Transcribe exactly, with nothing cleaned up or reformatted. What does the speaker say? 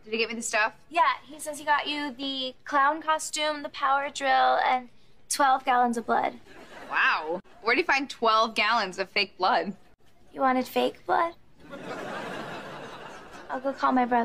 Did he get me the stuff? Yeah, he says he got you the clown costume, the power drill, and twelve gallons of blood. Wow. Where'd he find twelve gallons of fake blood? You wanted fake blood? I'll go call my brother.